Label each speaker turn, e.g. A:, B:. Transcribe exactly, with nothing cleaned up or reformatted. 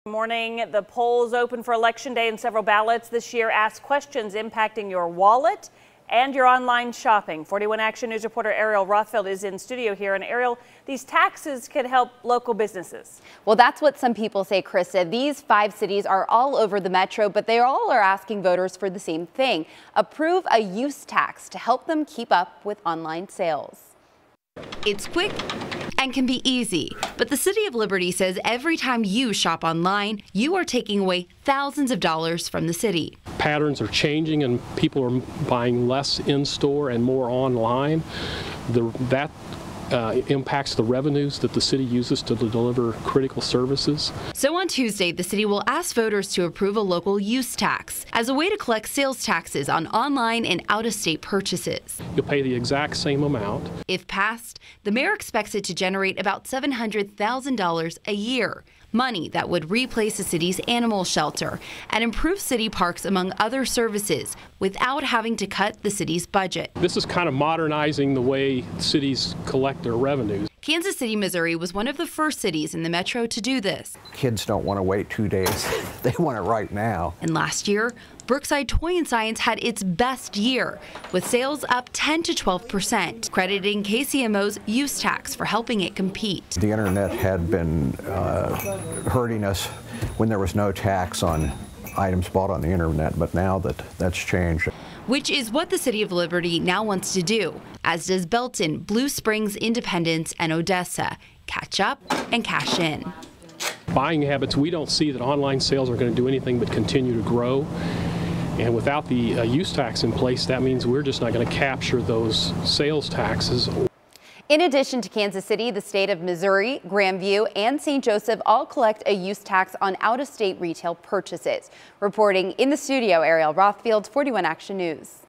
A: Morning, the polls open for Election Day and several ballots this year ask questions impacting your wallet and your online shopping. forty-one Action News reporter Ariel Rothfeld is in studio here. And Ariel, these taxes can help local businesses.
B: Well, that's what some people say, Krista. These five cities are all over the metro, but they all are asking voters for the same thing: approve a use tax to help them keep up with online sales.
C: It's quick and can be easy, but the City of Liberty says every time you shop online, you are taking away thousands of dollars from the city.
D: Patterns are changing and people are buying less in-store and more online. The, that uh, impacts the revenues that the city uses to deliver critical services.
C: So on Tuesday, the city will ask voters to approve a local use tax as a way to collect sales taxes on online and out-of-state purchases.
D: You'll pay the exact same amount.
C: If passed, the mayor expects it to generate about seven hundred thousand dollars a year. Money that would replace the city's animal shelter and improve city parks, among other services, without having to cut the city's budget.
D: This is kind of modernizing the way cities collect their revenues.
C: Kansas City, Missouri was one of the first cities in the metro to do this.
E: Kids don't want to wait two days. They want it right now.
C: And last year, Brookside Toy and Science had its best year, with sales up ten to twelve percent, crediting K C M O's use tax for helping it compete.
E: The internet had been uh, hurting us when there was no tax on items bought on the internet, but now that that's changed.
C: Which is what the City of Liberty now wants to do, as does Belton, Blue Springs, Independence, and Odessa. Catch up and cash in.
D: Buying habits, we don't see that online sales are going to do anything but continue to grow. And without the uh, use tax in place, that means we're just not going to capture those sales taxes.
B: In addition to Kansas City, the state of Missouri, Grandview, and Saint Joseph all collect a use tax on out-of-state retail purchases. Reporting in the studio, Ariel Rothfeld, forty-one Action News.